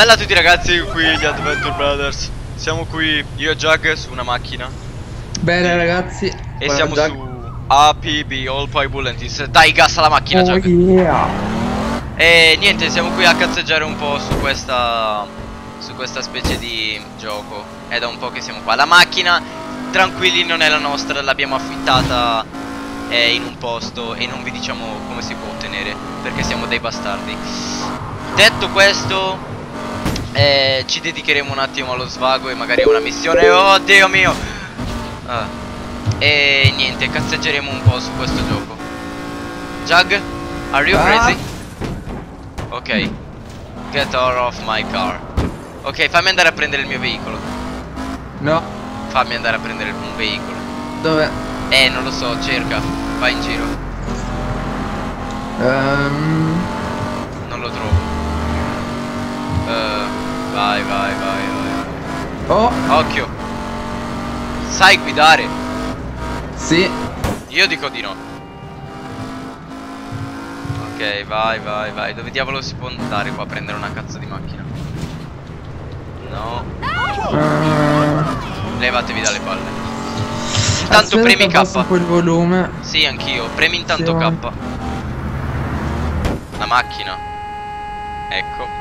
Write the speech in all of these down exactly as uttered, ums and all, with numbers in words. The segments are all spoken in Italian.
Bella a tutti ragazzi, qui gli Adventure Brothers. Siamo qui, io e Jug, su una macchina. Bene ragazzi. E siamo Jug. su A P B, All Pie Bulletis. Dai gas alla macchina, oh, Jug. Yeah. E niente, siamo qui a cazzeggiare un po' su questa Su questa specie di gioco. È da un po' che siamo qua. La macchina, tranquilli, non è la nostra. L'abbiamo affittata eh, in un posto. E non vi diciamo come si può ottenere, perché siamo dei bastardi. Detto questo, eh, ci dedicheremo un attimo allo svago e magari a una missione. Oh Dio mio. ah. E niente, cazzeggeremo un po' su questo gioco. Jug, are you crazy? Ah. Ok. Get out of my car. Ok, fammi andare a prendere il mio veicolo. No. Fammi andare a prendere un veicolo. Dov'è? Eh, non lo so, cerca. Vai in giro. Um... Non lo trovo. Uh, vai, vai, vai, vai. Oh. Occhio. Sai guidare? Sì. Io dico di no. Ok, vai, vai, vai. Dove diavolo si può andare qua a prendere una cazzo di macchina? No. Uh... Levatevi dalle palle. Intanto Aspetta, premi K. un po' il volume. Sì, anch'io. Premi intanto sì, K. La macchina. Ecco.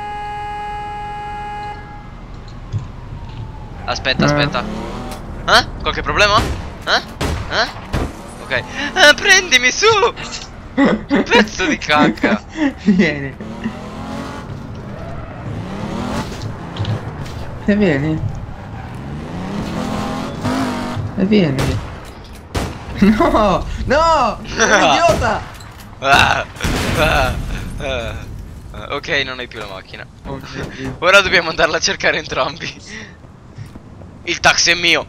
Aspetta, eh. aspetta. Eh? Qualche problema? Eh? Eh? Ok. Eh, prendimi su! Pezzo di cacca. Vieni. E vieni. E vieni. No! No! Sei un idiota! Ah, ah, ah. Ok, non hai più la macchina. Oh, ora dobbiamo andarla a cercare entrambi. Il taxi è mio.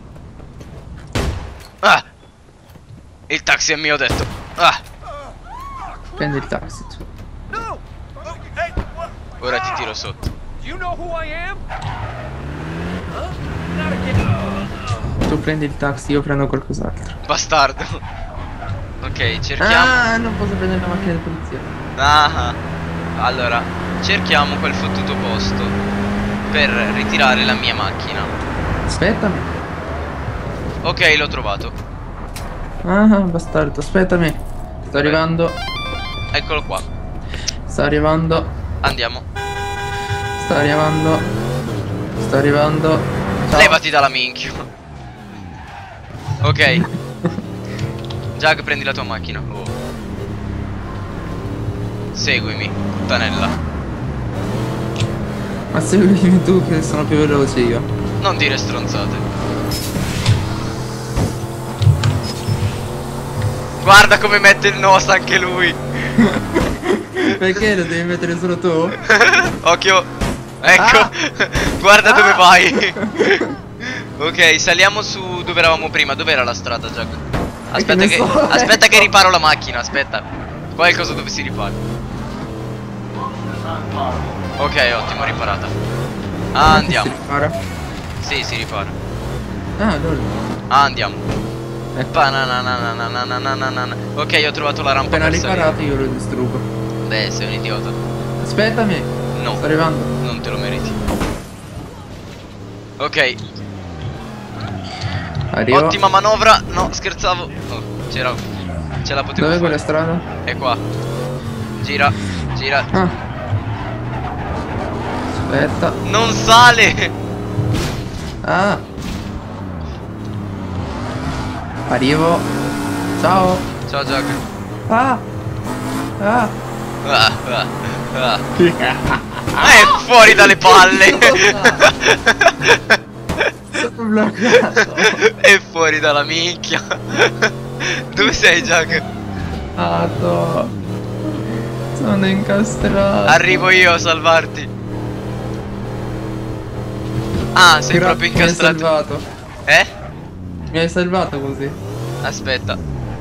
Ah! Il taxi è mio, ho detto. Ah! Prendi il taxi tu. Ora ti tiro sotto. Tu prendi il taxi, io prendo qualcos'altro. Bastardo. Ok, cerchiamo. Ah, non posso prendere la macchina di polizia. Ah, allora, cerchiamo quel fottuto posto per ritirare la mia macchina. Aspettami. Ok, l'ho trovato. Ah, bastardo, aspettami. Sto Vabbè. arrivando. Eccolo qua. Sto arrivando. Andiamo. Sto arrivando. Sto arrivando. Ciao. Levati dalla minchia. Ok. Jug, prendi la tua macchina. Oh. Seguimi, puttanella. Ma seguimi tu che sono più veloce io. Non dire stronzate. Guarda come mette il nose anche lui. Perché lo devi mettere solo tu? Occhio. Ecco. Ah. Guarda Ah. dove vai. Ok, saliamo su dove eravamo prima. Dov'era la strada, Jug? Aspetta che, so, aspetta ecco. che riparo la macchina. Aspetta. Qua è il coso dove si ripara. Ok, ottimo, riparata. Ah, andiamo. Si ripara? Sì, si ripara. Ah, allora. Ah, andiamo. Ecco. Pananananananananana. Ok, ho trovato la rampa Appena per salire. riparato io lo distruggo. Beh, sei un idiota. Aspettami. No, Sto arrivando. non te lo meriti. Ok, Arrivo. ottima manovra. No, scherzavo. Oh, c'era. Ce la potevo Dove fare. è quella strada? È qua. Gira, gira. Ah. Aspetta. Non sale. Ah. Arrivo. Ciao. Ciao, Jug. Ah. Ah. Ah, ah, ah. Ah, è fuori dalle palle. Sono bloccato. È fuori dalla minchia. Dove sei, Jug? Ah, no. Sono incastrato. Arrivo io a salvarti. Ah, sei Gra- proprio Mi hai incastrato. salvato. Eh? Mi hai salvato così. Aspetta.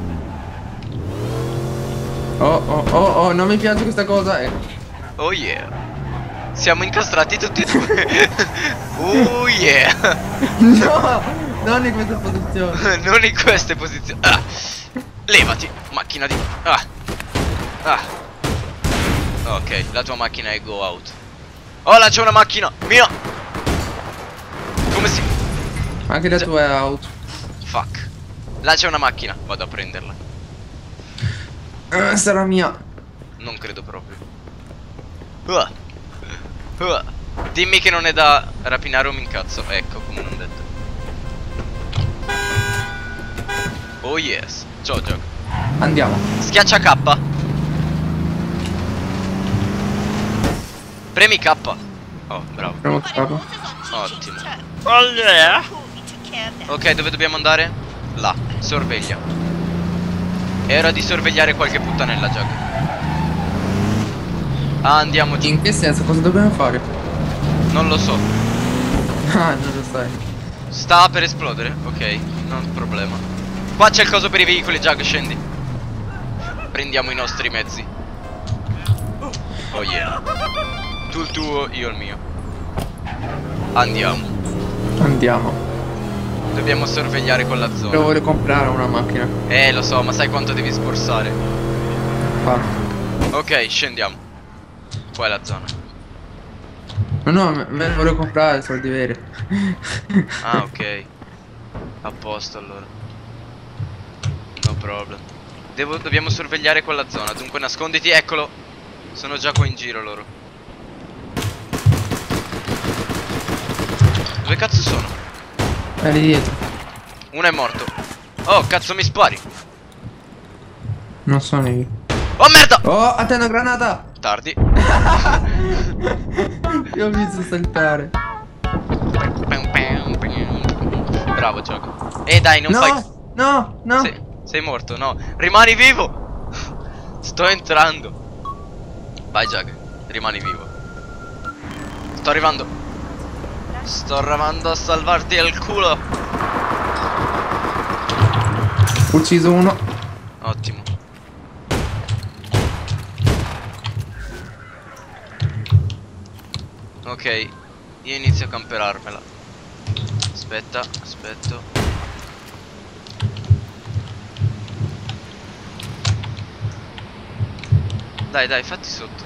Oh, oh, oh, oh, non mi piace questa cosa. Eh. Oh yeah. Siamo incastrati tutti e due. Oh yeah. No, non in questa posizione. Non in queste posizioni. Ah. Levati, macchina di. Ah. Ah. Ok, la tua macchina è go out. Oh, là c'è una macchina mia. Come si... Anche le Già- tue auto. Fuck. Là c'è una macchina. Vado a prenderla. Eh, sarà mia. Non credo proprio. Uh. Uh. Dimmi che non è da rapinare o mi incazzo. Ecco, come non detto. Oh yes. Ciao gioco. Andiamo. Schiaccia K. Premi K. Oh, bravo. Premo capo. Ottimo. Oh yeah. Ok, dove dobbiamo andare? Là. Sorveglia. È ora di sorvegliare qualche puttanella, Jack. Ah, andiamo giù. In che senso? Cosa dobbiamo fare? Non lo so. Ah, non lo sai. Sta per esplodere? Ok, non problema. Qua c'è il coso per i veicoli, Jack, scendi. Prendiamo i nostri mezzi. Oh yeah. Tu il tuo, io il mio. Andiamo. Andiamo. Dobbiamo sorvegliare quella Però zona. voglio comprare una macchina. Eh, lo so, ma sai quanto devi sborsare? Qua. Ok, scendiamo. Qua è la zona. No, no, me me ne voglio comprare soldi veri. Ah, ok. A posto allora. No problem. Devo, dobbiamo sorvegliare quella zona. Dunque nasconditi, eccolo. Sono già qua in giro loro. Dove cazzo sono? È lì dietro. Uno è morto. Oh, cazzo mi spari. Non sono io. Oh merda. Oh, a te una granata! Tardi. Io ho visto saltare. Bravo gioco. Eh dai, non No, fai. no, no. Sei, sei morto, no. Rimani vivo. Sto entrando. Vai Jack, rimani vivo. Sto arrivando. Sto arrivando a salvarti il culo. Ucciso uno. Ottimo. Ok, io inizio a camperarmela. Aspetta, aspetto. Dai, dai, fatti sotto.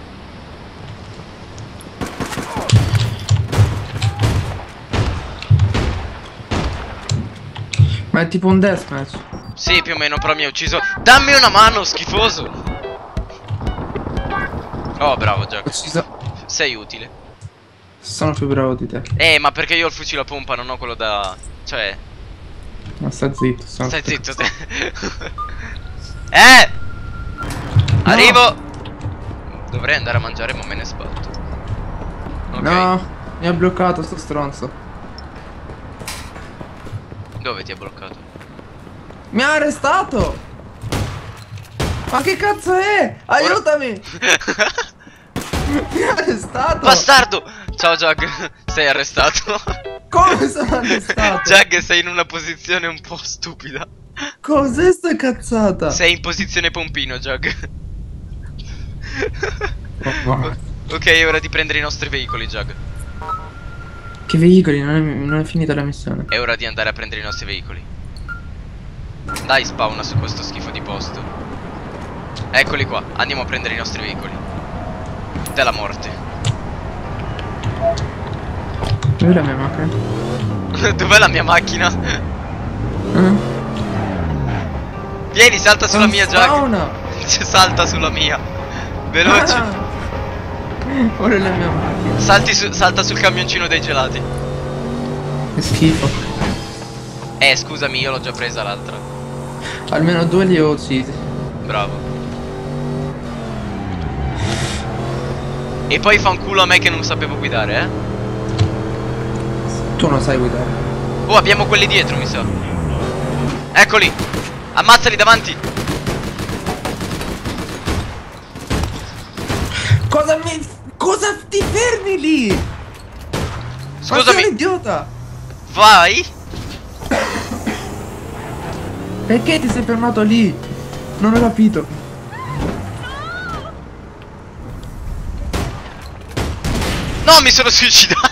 Ma è tipo un deathmatch. Sì, più o meno, però mi ha ucciso. Dammi una mano, schifoso. Oh, bravo Jack. Ucciso. Sei utile. Sono più bravo di te. Eh, ma perché io ho il fucile a pompa, non ho quello da... Cioè... Ma sta zitto. Sono Stai zitto te. Eh! Arrivo! Dovrei andare a mangiare, ma me ne sbatto. Ok. No, mi ha bloccato sto stronzo. Dove ti ha bloccato? Mi ha arrestato! Ma che cazzo è? Aiutami! Mi ha arrestato! Bastardo! Ciao Jack, sei arrestato. Come sono arrestato? Jack, sei in una posizione un po' stupida. Cos'è sta cazzata? Sei in posizione pompino, Jack. Oh, ma- Ok, è ora di prendere i nostri veicoli, Jack. Che veicoli? Non è, non è finita la missione. È ora di andare a prendere i nostri veicoli. Dai, spawna su questo schifo di posto. Eccoli qua, andiamo a prendere i nostri veicoli. Della morte. Dov'è la mia macchina? Dov'è la mia macchina? Eh? Vieni, salta sulla Non mia, Jack. spawna! Salta sulla mia. Veloce. Ah! Ora è la mia macchina. Salti su, salta sul camioncino dei gelati. Che schifo. Eh, scusami, io l'ho già presa l'altra. Almeno due li ho uccisi. Bravo. E poi fa un culo a me che non sapevo guidare, eh. Tu non sai guidare. Oh, abbiamo quelli dietro, mi sa. Eccoli. Ammazzali davanti. Cosa mi... Cosa ti fermi lì? Ma sei Scusami. un idiota! Vai. Perché ti sei fermato lì? Non ho capito. No, mi sono suicidato.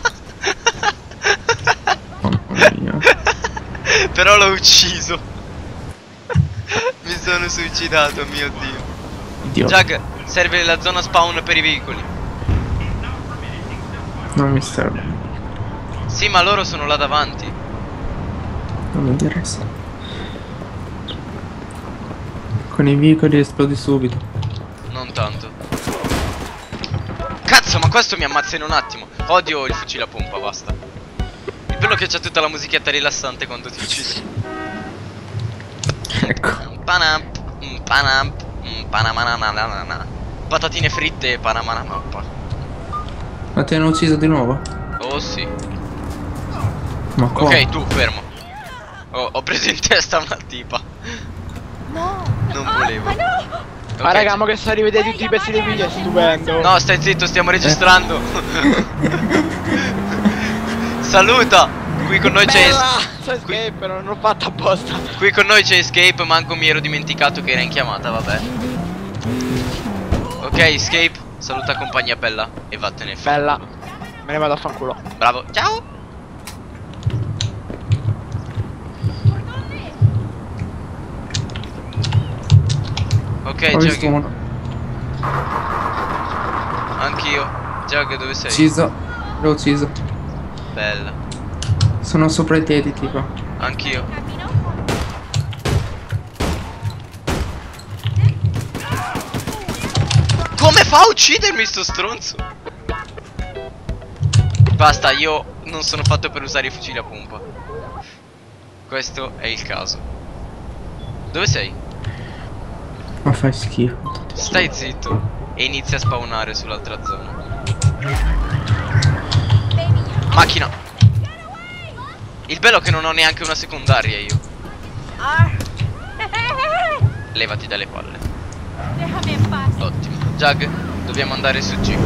Mamma mia. Però l'ho ucciso. Mi sono suicidato, mio dio. Idiota. Jack, serve la zona spawn per i veicoli. Non mi serve. Sì, ma loro sono là davanti. Non mi interessa. Con i veicoli esplodi subito. Non tanto. Cazzo, ma questo mi ammazza in un attimo. Odio il fucile a pompa, basta. Il bello è che c'è tutta la musichetta rilassante quando ti uccide. Ecco. Panamp, mm, panamp, mm, panamanananana. Patatine fritte e panamanamappa. Ma ti hanno ucciso di nuovo? Oh sì. Ma qua? Ok, tu fermo. Oh, ho preso in testa una tipa. No. Non volevo. Ah, no. Ok, Ma raga, ma che sta rivedere tutti i pezzi dei video, è stupendo. no, stai zitto, stiamo registrando. Saluta. Qui con noi c'è C'è Escape, però non l'ho fatta apposta. Qui con noi c'è Escape, manco mi ero dimenticato che era in chiamata, vabbè. Ok, Escape, saluta compagnia bella e vattene. Bella. Me ne vado a fanculo. Bravo, ciao. Ok, Ho visto Jug, uno. anch'io. Jug, dove sei? Ucciso. L'ho ucciso. Bella. Sono sopra i tetti, tipo. Anch'io. Come fa a uccidermi sto stronzo? Basta, io non sono fatto per usare i fucili a pompa. Questo è il caso. Dove sei? Ma fai schifo. Stai zitto e inizia a spawnare sull'altra zona. Macchina. Il bello è che non ho neanche una secondaria io. Levati dalle palle. Déjame en paz. Ottimo. Jug, dobbiamo andare su G.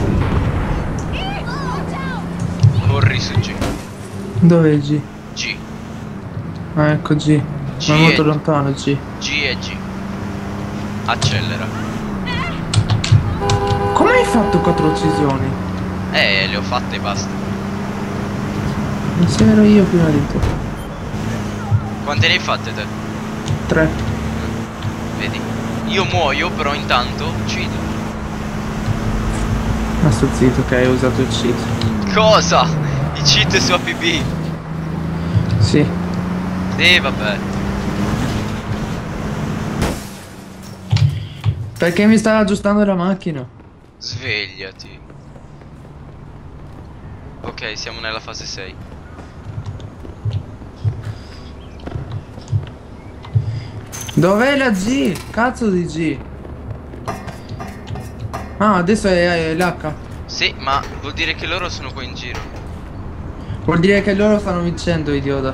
Corri su G. Dove è G? G. Ah, ecco G. G Ma è molto e- lontano G. G e G. Accelera. Come hai fatto quattro uccisioni? Eh, le ho fatte e basta. Non se ero io prima di te. Quante ne hai fatte te? Tre. Vedi? Io muoio, però intanto uccido. Ma sto zitto che hai usato il cheat. Cosa? I cheat su A P B. Sì. Eh, vabbè. Perché mi stava aggiustando la macchina? Svegliati. Ok, siamo nella fase sei. Dov'è la G? Cazzo di G. Ah, adesso è, è l'H. Sì, ma vuol dire che loro sono qua in giro. Vuol dire che loro stanno vincendo, idiota.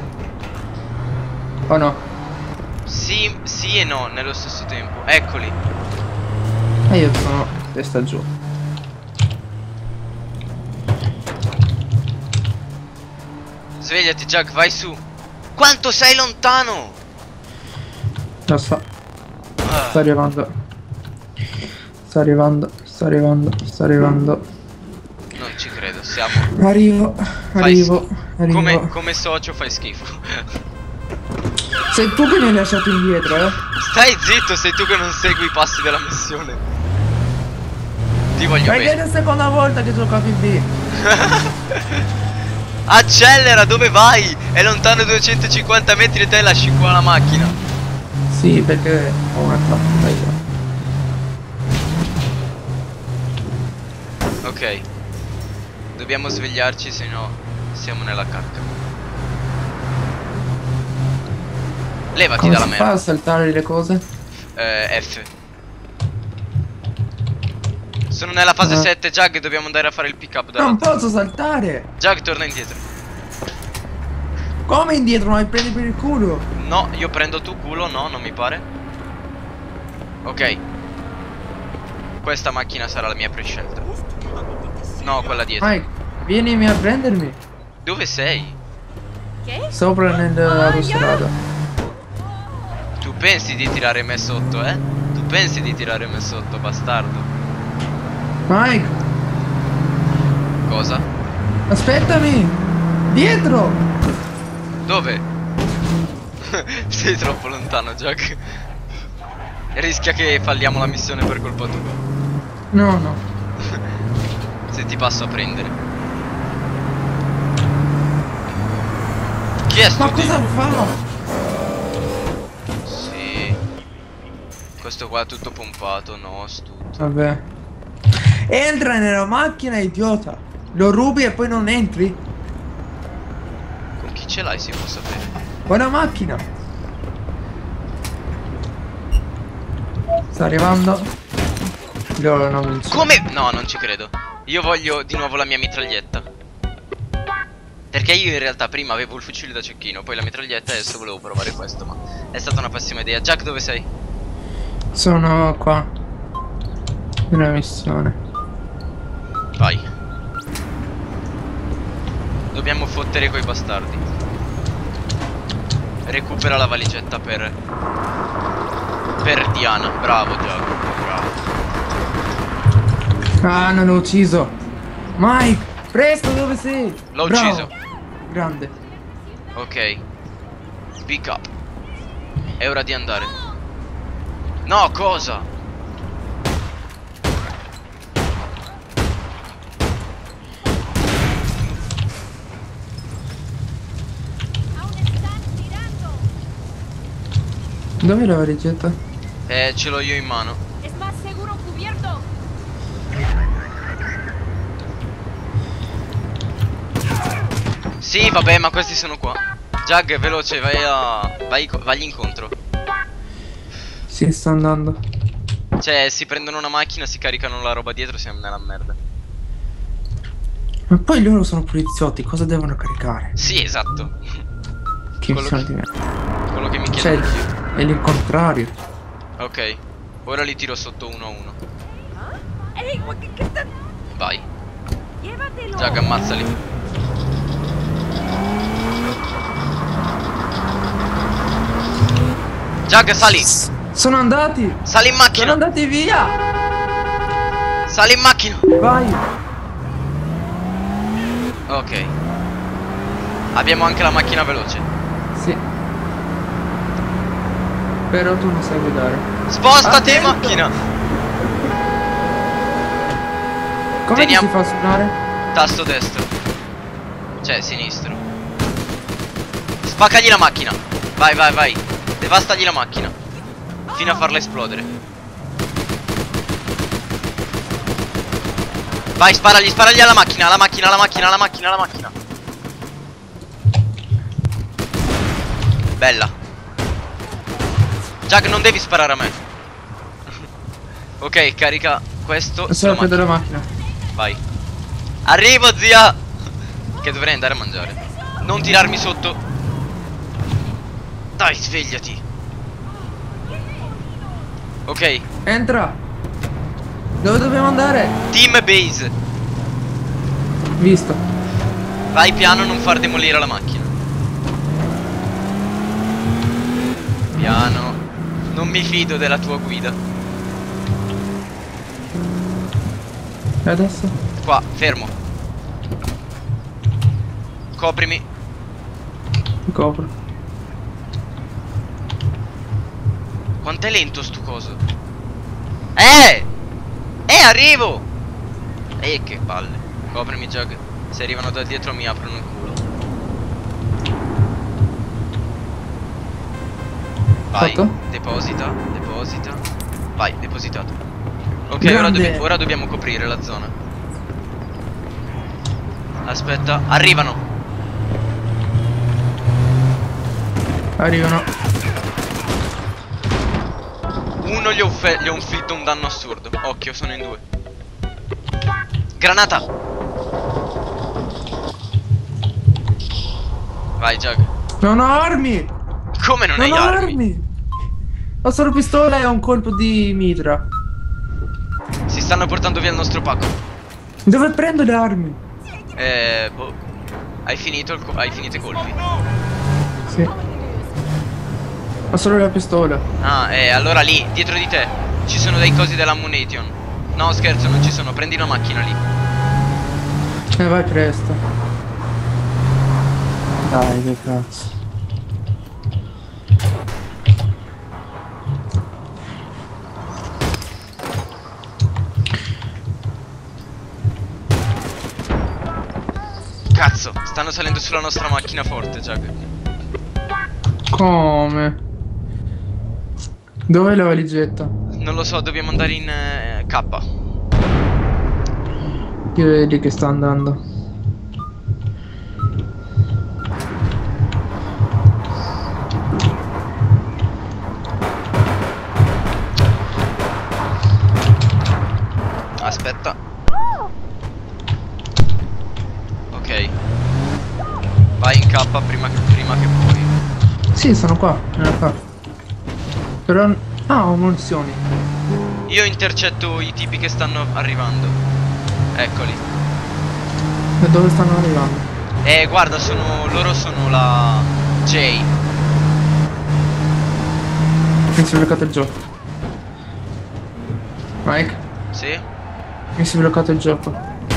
O no? Sì, sì e no, nello stesso tempo. Eccoli. E io sono testa giù. Svegliati, Jack, vai su. Quanto sei lontano? Lo so. Ah, Sto arrivando. Sto arrivando. Sto arrivando. Sto arrivando. non ci credo, siamo. Arrivo. Fai Arrivo. schifo. Arrivo. Come, come socio fai schifo. Sei tu che mi hai lasciato indietro, eh? Stai zitto, sei tu che non segui i passi della missione. Ti voglio Perché è bene. la seconda volta che gioco a P B. Accelera, dove vai? È lontano duecentocinquanta metri e te lasci qua la macchina. Sì, perché ho una tappa io. Ok. Dobbiamo svegliarci, se no siamo nella cacca. Levati Come dalla si fa merda. a saltare le cose? Eh, F. Sono nella fase Ah. sette, Jug, dobbiamo andare a fare il pick up dalla... Non posso saltare! Jug, torna indietro. Come indietro? Ma mi prendi per il culo? No, io prendo tu culo, no, non mi pare. Ok. Questa macchina sarà la mia prescelta. No, quella dietro. Mike, vienimi a prendermi. Dove sei? ¿Qué? Sopra nell'autostrada. Tu pensi di tirare me sotto, eh? Tu pensi di tirare me sotto, bastardo. Mike, Cosa? aspettami! Dietro! Dove? Sei troppo lontano, Jack. Rischia che falliamo la missione per colpa tua. No, no. Se ti passo a prendere. è Ma studio. cosa fa? Sì. Questo qua è tutto pompato, no, studio. Vabbè. Entra nella macchina, idiota. Lo rubi e poi non entri? Con chi ce l'hai si può sapere? Buona macchina. Sta arrivando. Io non mi Come? No, non ci credo. Io voglio di nuovo la mia mitraglietta. Perché io in realtà prima avevo il fucile da cecchino, poi la mitraglietta e adesso volevo provare questo, ma è stata una pessima idea. Jack, dove sei? Sono qua. In una missione. Vai. Dobbiamo fottere quei bastardi. Recupera la valigetta per Per Diana. Bravo Jack. Bravo. Ah, non l'ho ucciso. Mike, presto, dove sei? L'ho Bravo. ucciso. Grande. Ok. Pick up. È ora di andare. No, cosa? Dov'è la valigetta? Eh, ce l'ho io in mano. Es más seguro cubierto. Sì, vabbè, ma questi sono qua. Jag, veloce, vai a... Vai, vagli incontro. Sì, sta andando. Cioè, si prendono una macchina, si caricano la roba dietro, siamo nella merda. Ma poi loro sono poliziotti, cosa devono caricare? Sì, esatto. Che Quello sono che- di me. Quello che mi Cioè, chiedo io. è il contrario. Ok. Ora li tiro sotto uno a uno. ¡Ey, güey, qué, qué está! Vai. ¡Llévatelo! Jag, ammazzali. Jag, sali. S- sono andati! Sali in Sono macchina. andati via! Sali in macchina. Vai! Ok. Abbiamo anche la macchina veloce. Sì. Però tu non sai guidare. Spostati, Attento! macchina. Come Teniamo- si fa a suonare? Tasto destro. Cioè, sinistro. Spaccagli la macchina. Vai, vai, vai. Devastagli la macchina. Fino a farla esplodere. Vai, sparagli, sparagli alla macchina, alla macchina, alla macchina, alla macchina, alla macchina. Bella. Jack, non devi sparare a me. Ok, carica questo Sono sulla più macchina. della macchina. Vai. Arrivo, zia. Che dovrei andare a mangiare. Non tirarmi sotto. Dai, svegliati. Ok. Entra! Dove dobbiamo andare? Team base. Visto. Vai piano, non far demolire la macchina. Piano. Non mi fido della tua guida. E adesso? Qua, fermo. Coprimi. Mi copro. Quanto è lento sto coso. Eh! Eh, arrivo! Eh, che palle. Coprimi, Jag. Se arrivano da dietro mi aprono il culo. Vai, Fatto? deposita, deposita. Vai, depositato. Ok, ora, Grande. dobbi- ora dobbiamo coprire la zona. Aspetta, arrivano. Arrivano. Uno gli ho, fe- gli ho inflitto un danno assurdo. Occhio, sono in due. Granata. Vai, Jag. Non ho armi! Come non, Non hai ho armi? armi! Ho solo pistola e ho un colpo di mitra. Si stanno portando via il nostro pacco. Dove prendo le armi? Eh, boh. Hai finito il co- hai finito i colpi. Sì. Ho solo la pistola. Ah, eh, allora lì, dietro di te, ci sono dei cosi dell'ammunition. No, scherzo, non ci sono. Prendi la macchina lì. E vai presto. Dai, che cazzo. Cazzo, stanno salendo sulla nostra macchina forte, Jag. Come? Dov'è la valigetta? Non lo so, dobbiamo andare in eh, K. Chi vedi che sta andando? Aspetta. Ok. Vai in K prima che, prima che puoi. Sì, sono qua, nella qua. Però... Ah, ho munizioni. Io intercetto i tipi che stanno arrivando. Eccoli. Da dove stanno arrivando? Eh, guarda, sono... loro sono la... J. Mi si è bloccato il gioco. Mike, Sì? mi si è bloccato il gioco.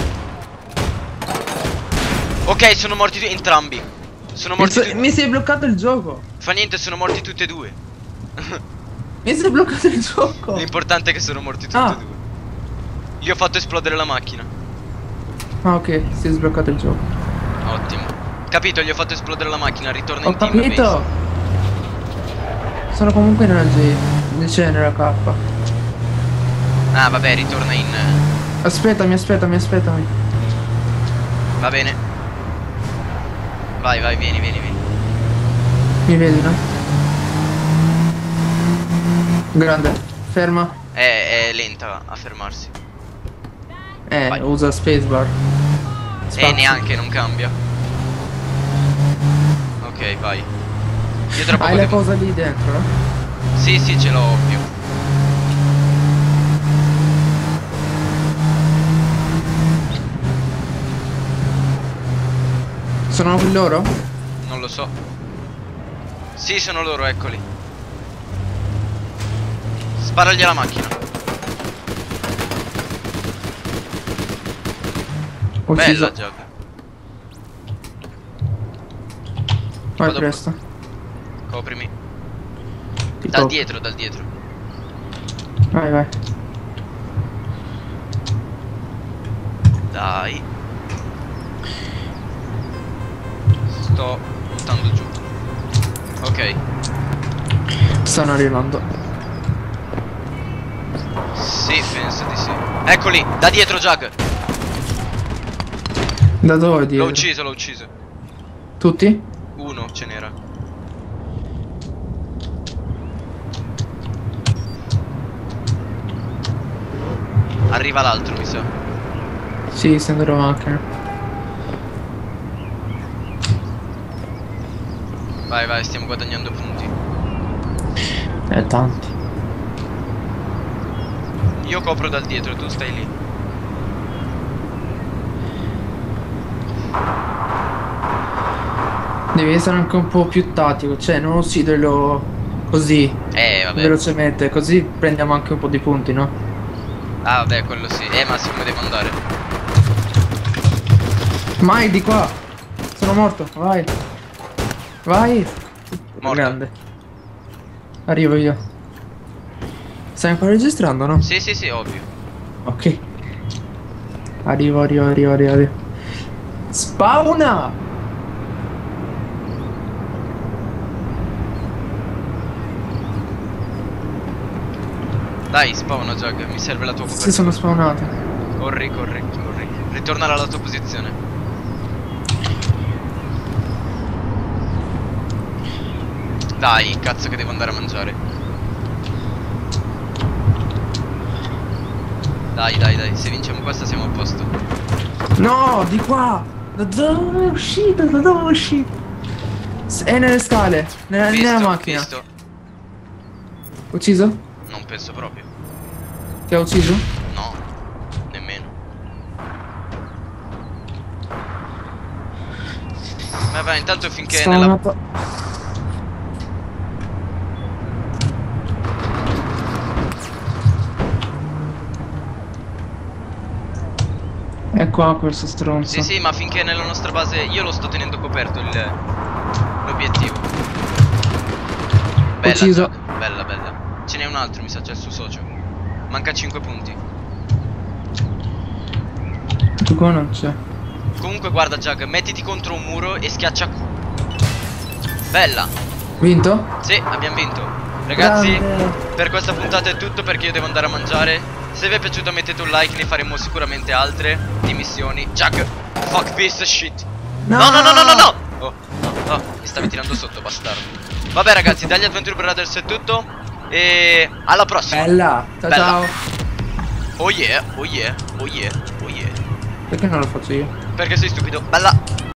Ok, sono morti tu- entrambi. Sono Mi, morti so- tu- mi si è bloccato il gioco. Fa niente, sono morti tutti e due. Mi si è bloccato il gioco. L'importante è che sono morti tutti Ah. e due. Gli ho fatto esplodere la macchina. Ah, ok, si è sbloccato il gioco. Ottimo. Capito, gli ho fatto esplodere la macchina, ritorna Ho in team capito. base. Sono comunque nella J, cioè nella K. Ah, vabbè, ritorna in... Aspettami, aspettami, aspettami. Va bene. Vai, vai, vieni, vieni, vieni. Mi vedi, no? Grande, ferma. È, è lenta a fermarsi. Eh, Vai. usa spacebar. E Spazio. neanche, non cambia. Ok, vai. Io tra poco Hai la devo... cosa lì dentro, no? Sì, sì, ce l'ho, ovvio. Sono loro? Non lo so. Sì, sono loro, eccoli. Sparagli alla macchina. Ho Bella ucciso. gioca. Vai Vado- presto. Coprimi. Ti Dal copro. dietro, dal dietro. Vai, vai. Dai. Sto buttando giù. Ok. Stanno arrivando. Sì, penso di sì. Eccoli, da dietro Jag. Da dove dietro? L'ho ucciso, l'ho ucciso. Tutti? Uno ce n'era. Arriva l'altro, mi sa. Sì, stendo la macchina. Vai, vai, stiamo guadagnando punti. Eh, tanti. Io copro dal dietro, tu stai lì. Devi essere anche un po' più tattico, cioè non ucciderlo così, Eh, vabbè. velocemente, così prendiamo anche un po' di punti, no? Ah, vabbè, quello sì. Eh, ma siccome devo andare. Mai di qua! Sono morto, vai! Vai! Morto. Grande. Arrivo io. Stai ancora registrando, no? Sì, sì, sì, ovvio. Ok. Arrivo, arrivo, arrivo, arrivo, arrivo. Spawna! Dai, spawna Jag, mi serve la tua Si copertura. sono spawnate. Corri, corri, corri. Ritorna alla tua posizione. Dai, cazzo che devo andare a mangiare. Dai, dai, dai, se vinciamo questa siamo a posto. No, di qua! Da dove è uscito? Da dove è uscito? S- È nelle scale, nella, Visto, nella macchina. visto. Ucciso? Non penso proprio. Ti ha ucciso? No, nemmeno. Vabbè, intanto finché Sono nella... andato- È qua questo stronzo. Sì, sì, ma finché nella nostra base io lo sto tenendo coperto il... l'obiettivo. Bella, Ucciso. Giac, bella, bella. Ce n'è un altro, mi sa, c'è il suo socio. Manca cinque punti. Tu qua non c'è. Comunque guarda Jag, mettiti contro un muro e schiaccia Q. Bella. Vinto? Sì, abbiamo vinto. Ragazzi, Grande. per questa puntata è tutto perché io devo andare a mangiare. Se vi è piaciuto mettete un like, ne faremo sicuramente altre di missioni. Jack, fuck piece of shit. No. No, no, no, no, no, no. Oh, no, no, mi stavi tirando sotto, bastardo. Vabbè ragazzi, dagli Adventure Brothers è tutto. E alla prossima. Bella. Ciao Bella. ciao. Oh yeah, oh yeah, oh yeah, oh yeah. Perché non lo faccio io? Perché sei stupido. Bella.